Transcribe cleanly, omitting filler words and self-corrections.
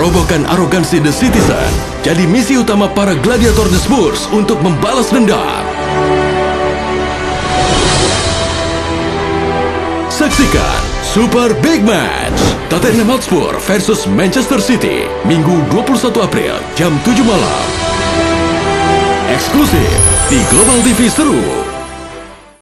merobohkan arogansi The Citizen jadi misi utama para gladiator The Spurs untuk membalas dendam. Saksikan Super Big Match Tottenham Hotspur versus Manchester City Minggu 21 April jam 7 malam. Eksklusif di Global TV Seru.